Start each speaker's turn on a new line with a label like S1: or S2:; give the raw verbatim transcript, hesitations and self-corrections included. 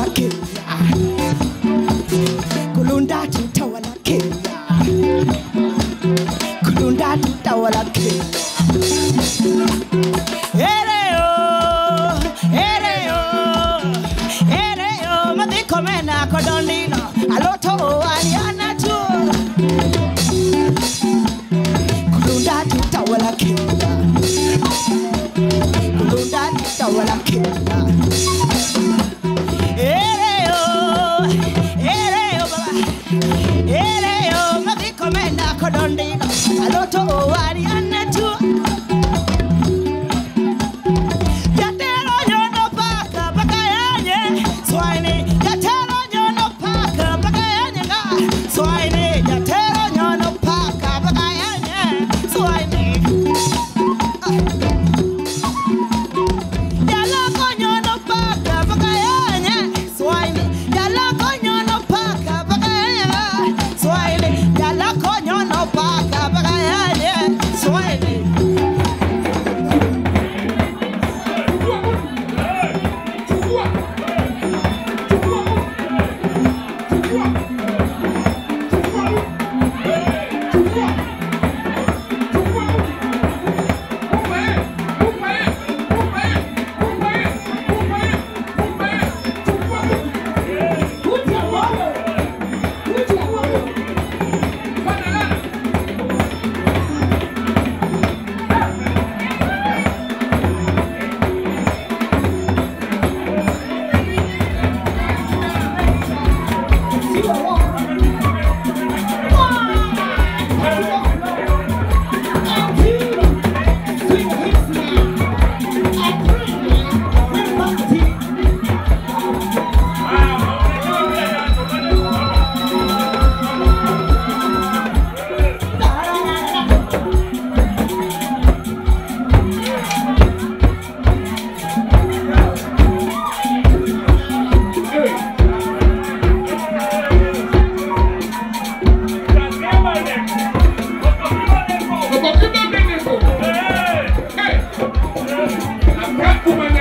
S1: Kenya. Kulunda tutawala Kenya. Kulunda tutawala Kenya. Ereo, ereo, ereo, madiko mena kodondino, aloto aliana tu. Kulunda tutawala Kenya. Kulunda tutawala Kenya. Ereo, ereo baba, ereo, madiko mena kodondino, aloto aliana tu.
S2: Hey!